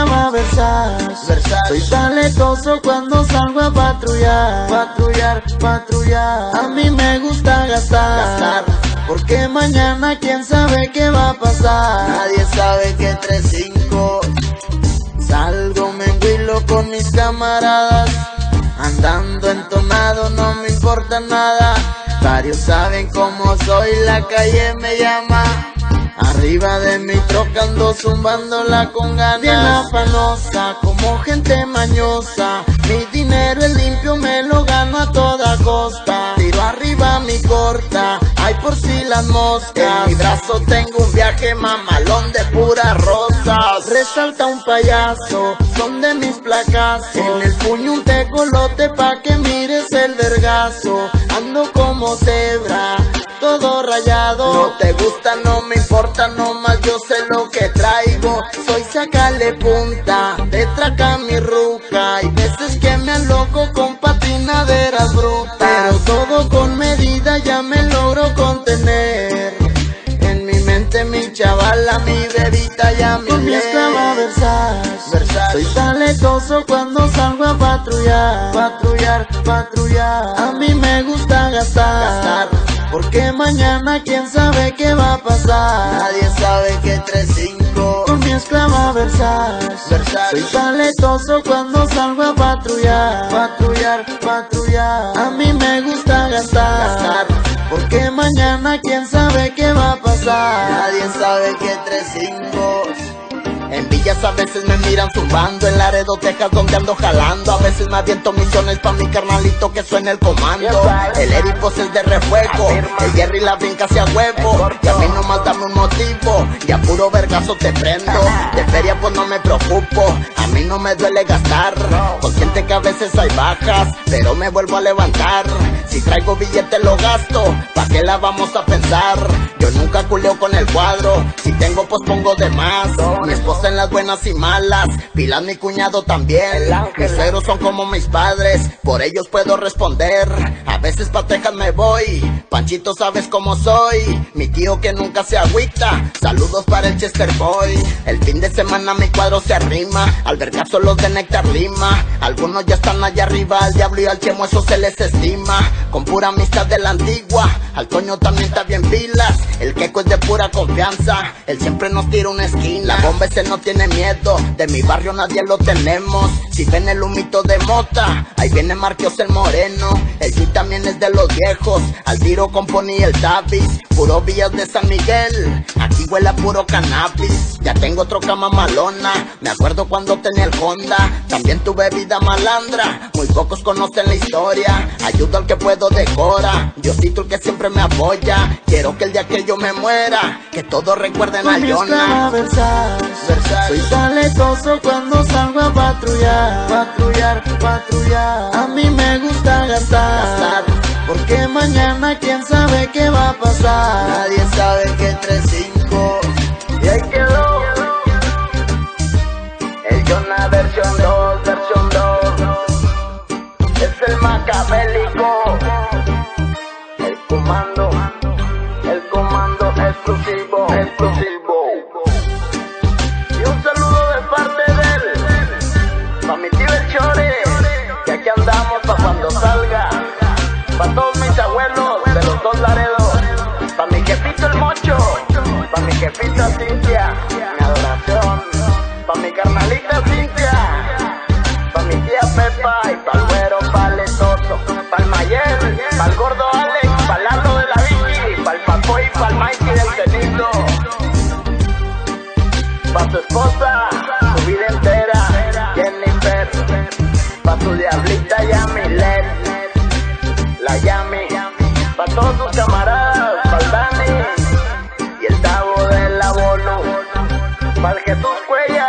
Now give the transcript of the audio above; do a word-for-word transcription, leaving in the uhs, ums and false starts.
llama Versace. Versace. Soy talentoso cuando salgo a patrullar, Patrullar, patrullar. a mí me gusta gastar, Gastar. porque mañana quién sabe qué va a pasar. Nadie sabe que tres cinco Salgo, me enguilo con mis camaradas, andando entonado, no me importa nada. varios saben cómo soy, la calle me llama. Arriba de mi troca ando zumbándola con ganas, bien afanosa, como gente mañosa. Mi dinero es limpio, me lo gano a toda costa. Tiro arriba mi corta, ay por si las moscas. En mi brazo tengo un viaje mamalón de puras rosas. Resalta un payaso, son de mis placazos. En el puño un tecolote pa' que mires el vergazo. Ando como cebra, todo rayado. No te gusta, no me importa, nomás yo sé lo que traigo. Soy sacale punta, de traca mi ruca. Hay veces que me aloco con patinaderas brutas, pero todo con medida ya me logro contener. En mi mente mi chavala, mi bebita ya mi Con mi esclava Versace. Versace. Soy talentoso cuando salgo a patrullar, Patrullar, patrullar. a mí me gusta gastar, Gastar. porque mañana quién sabe qué va a pasar. Nadie sabe que tres cinco Con mi esclava Versace. Versace. Soy talentoso cuando salgo a patrullar, Patrullar, patrullar. a mí me gusta gastar, Gastar. porque mañana quién sabe qué va a pasar. Nadie sabe que tres cinco. En villas a veces me miran zumbando, en Laredo, Texas donde ando jalando. A veces me aviento misiones pa' mi carnalito que suene el comando. El Eric pues es de refuego, el Jerry la brinca hacia huevo. Y a mí nomás dame un motivo, y a puro vergazo te prendo. De feria pues no me preocupo, a mí no me duele gastar. Consciente que a veces hay bajas, pero me vuelvo a levantar. Si traigo billete lo gasto, ¿pa' qué la vamos a pensar? Yo nunca culeo con el cuadro, si tengo pues pongo de más. Mi esposa en las buenas y malas, Pilar mi cuñado también. Mis suegros son como mis padres, por ellos puedo responder. A veces pa' Texas me voy, Panchito sabes cómo soy. Mi tío que nunca se agüita, saludos para el Chester Boy. El fin de semana mi cuadro se arrima, al vergazo los de Néctar Lima. Algunos ya están allá arriba, al diablo y al chemo eso se les estima. Con pura amistad de la antigua, al Toño también está bien pilas. El Queco es de pura confianza, él siempre nos tira una esquina. La bomba ese no tiene miedo, de mi barrio nadie lo tenemos. Si ven el humito de mota, ahí viene Marquios el moreno. El G también es de los viejos, al tiro con Pony el Tavis. Puro Villas de San Miguel, aquí huele a puro cannabis. Ya tengo troca mamalona, me acuerdo cuando tenía el Honda. También tuve vida malandra, muy pocos conocen la historia. Ayudo al que puedo de cora, Diosito el que siempre me apoya. Quiero que el día que yo me muera, que todos recuerden a Con mi esclava Yona. Versace. Versace. Soy talentoso cuando salgo a patrullar, Patrullar, patrullar. a mí me gusta gastar, Gastar. porque mañana quién sabe qué va a pasar. Nadie sabe que tres cinco. Y ahí quedó el Yona versión dos, versión dos. Es el macabélico, el comando, el comando exclusivo, exclusivo. Y un saludo de parte de él, pa' mi tío el Chore, que aquí andamos pa' cuando salga. Pa' todos mis abuelos de los dos Laredos, pa' mi jefito el Mocho, pa' mi jefita Cintia, mi adoración, pa' mi carnalita Cintia, pa' mi tía Pepa y pa'l güero paletoso, pa'l Mayer, pa'l gordo Alex, pa'l Lalo de la Vicky, pa'l Paco y pa'l Mikey del Tenito, pa' su esposa, su vida entera, Jennifer, pa' su diablita Yamilet, la Yami, pa' todos sus camaradas, pa'l Dani y el Tavo del Abolo, pa'l Jesús Cuellar.